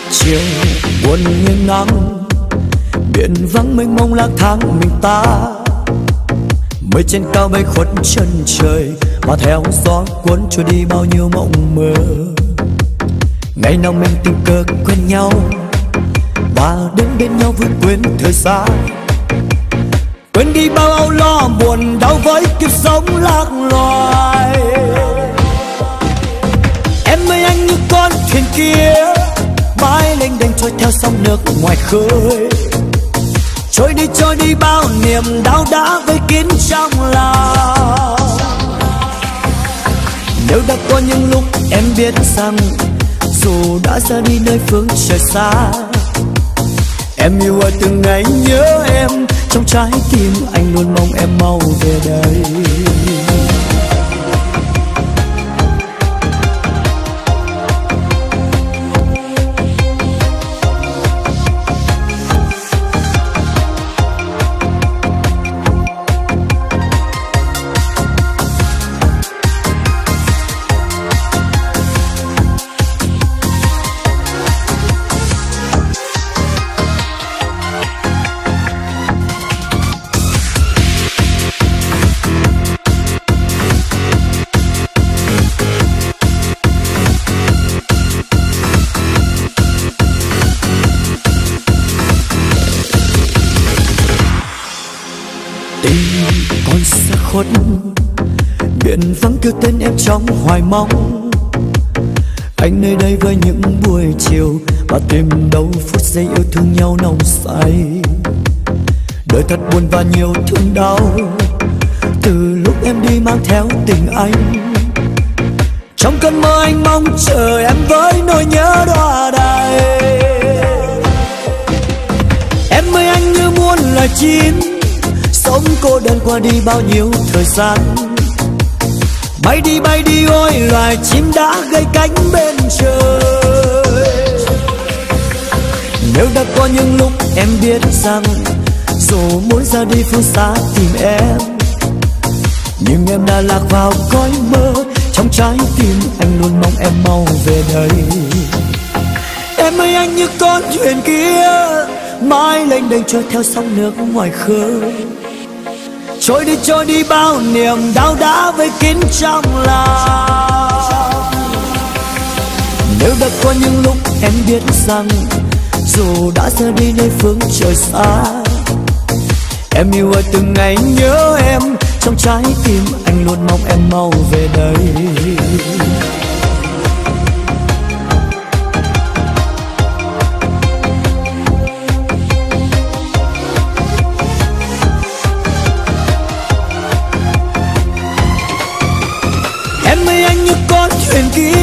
Chiều buồn nghiêng nắng, biển vắng mênh mông lang thang mình ta. Mây trên cao bay khuất chân trời, mà theo gió cuốn trôi đi bao nhiêu mộng mơ. Ngày nào mình tình cờ quen nhau, và đứng bên nhau vui quên thời gian. Quên đi bao âu lo buồn đau với kiếp sống lạc loài. Em ơi anh như con thuyền kia, mãi lênh đênh trôi theo sóng nước ngoài khơi. Trôi đi bao niềm đau đã vây kín trong lòng. Nếu đã có những lúc em biết rằng dù đã ra đi nơi phương trời xa, em yêu ở từng ngày nhớ em, trong trái tim anh luôn mong em mau về đây. Con sẽ khuất, biển vắng kêu tên em trong hoài mong. Anh nơi đây với những buổi chiều, và tìm đâu phút giây yêu thương nhau nồng say. Đời thật buồn và nhiều thương đau, từ lúc em đi mang theo tình anh. Trong cơn mơ anh mong chờ em với nỗi nhớ đọa đầy. Em ơi anh như muôn loài chim, sống cô đơn qua đi bao nhiêu thời gian. Bay đi ôi loài chim đã gãy cánh bên trời. Nếu đã có những lúc em biết rằng dù muốn ra đi phương xa tìm em, nhưng em đã lạc vào cõi mơ. Trong trái tim anh luôn mong em mau về đây. Em ơi anh như con thuyền kia, mãi lênh đênh trôi theo sóng nước ngoài khơi. Trôi đi bao niềm đau đã vây kín trong lòng. Nếu đã có những lúc em biết rằng dù đã ra đi nơi phương trời xa, em yêu ở từng ngày nhớ em, trong trái tim anh luôn mong em mau về đây. Em ơi anh như con thuyền kia,